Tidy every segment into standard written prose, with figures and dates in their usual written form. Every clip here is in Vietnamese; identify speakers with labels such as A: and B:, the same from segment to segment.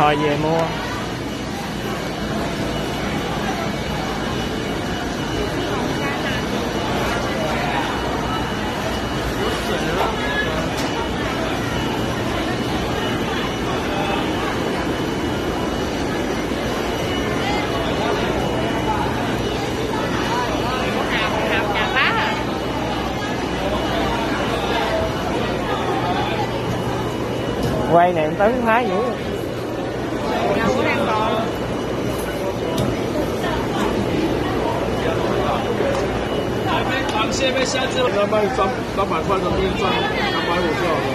A: rồi về mua. Quay này Tấn phá dữ.
B: Đâu có đang còn.
C: 螃蟹被下次要卖300块的面赚250就好了，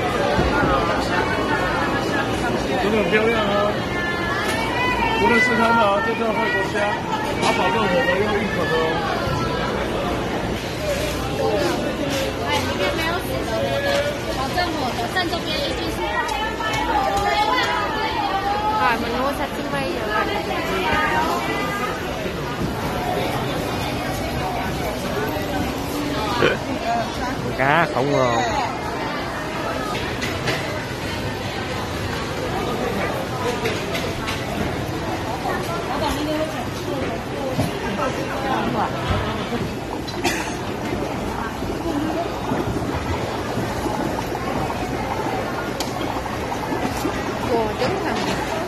C: 真的很漂亮啊！不认识它们啊，这叫泰国虾，它保证我们用1口的哦。
B: 哎，里面没有死的，保证我的，正这边一定是。Rồi mình mua sashimi rồi.
A: Cá khổng lồ.
B: Cua trứng hả?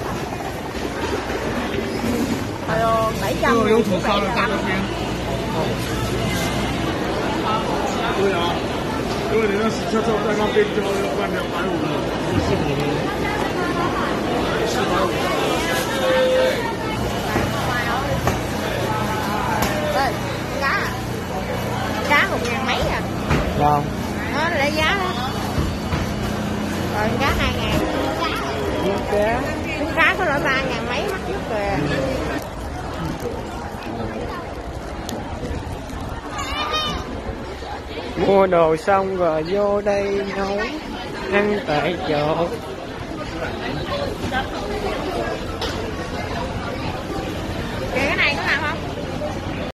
B: 700
C: 有土烧的在那边。对啊，因为你那洗车车在那边就要卖250，是你的450。
B: Cá 1.000 mấy à?
A: Ngon.
B: Nó lấy giá đó. Rồi cá 2.000.
A: Cá.
B: Trứng cá có loại 3.000 mấy mắc nhất kìa.
A: Mua đồ xong rồi vô đây nấu ăn tại chỗ.